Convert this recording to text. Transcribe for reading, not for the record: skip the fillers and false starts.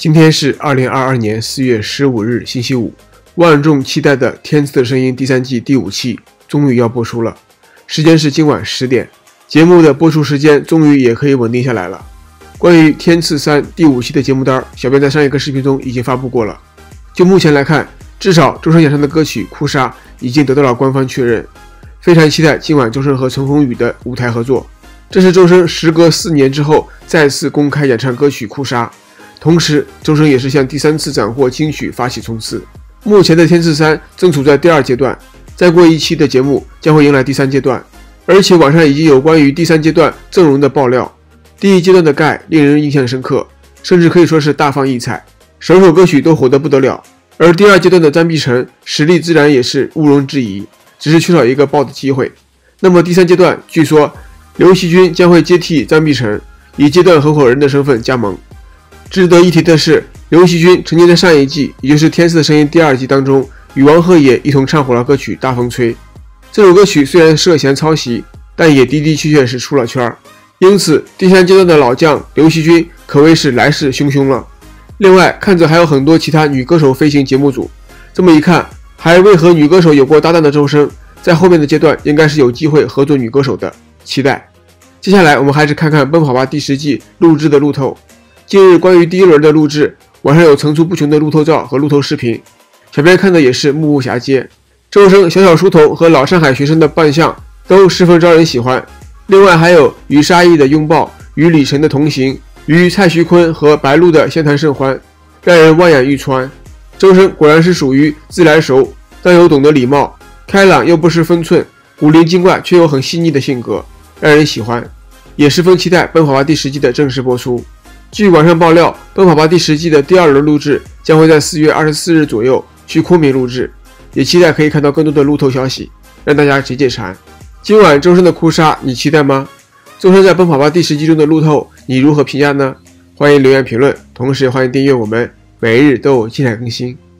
今天是2022年4月15日，星期五。万众期待的《天赐的声音》第3季第5期终于要播出了，时间是今晚10点。节目的播出时间终于也可以稳定下来了。关于《天赐3》第5期的节目单，小编在上一个视频中已经发布过了。就目前来看，至少周深演唱的歌曲《哭砂》已经得到了官方确认，非常期待今晚周深和陈鸿宇的舞台合作。这是周深时隔4年之后再次公开演唱歌曲《哭砂》，同时周深也是向第3次斩获金曲发起冲刺。目前的《天赐3》正处在第2阶段，再过一期的节目将会迎来第3阶段，而且网上已经有关于第3阶段阵容的爆料。第1阶段的盖令人印象深刻，甚至可以说是大放异彩，首歌曲都火得不得了。而第2阶段的张碧晨实力自然也是毋庸置疑，只是缺少一个爆的机会。那么第3阶段，据说刘惜君将会接替张碧晨，以阶段合伙人的身份加盟。值得一提的是，刘惜君曾经在上一季，也就是《天赐的声音》第2季当中，与王鹤野一同唱火了歌曲《大风吹》。这首歌曲虽然涉嫌抄袭，但也的确是出了圈。因此，第3阶段的老将刘惜君可谓是来势汹汹了。另外，看着还有很多其他女歌手飞行节目组，这么一看，还未和女歌手有过搭档的周深，在后面的阶段应该是有机会合作女歌手的，期待。接下来我们还是看看《奔跑吧》第10季录制的路透。近日关于第1轮的录制，网上有层出不穷的路透照和路透视频，小编看的也是目不暇接。周深小书童和老上海学生的扮相都十分招人喜欢，另外还有与沙溢的拥抱，与李晨的同行，与蔡徐坤和白鹿的相谈甚欢，让人望眼欲穿。周深果然是属于自来熟但又懂得礼貌，开朗又不失分寸，古灵精怪却又很细腻的性格，让人喜欢。也十分期待《奔跑吧》第10季的正式播出。据网上爆料，《奔跑吧》第10季的第2轮录制将会在4月24日左右去昆明录制，也期待可以看到更多的路透消息，让大家解馋。今晚周深的哭砂，你期待吗？周深在《奔跑吧》第10季中的路透，你如何评价呢？欢迎留言评论，同时也欢迎订阅我们，每日都有精彩更新。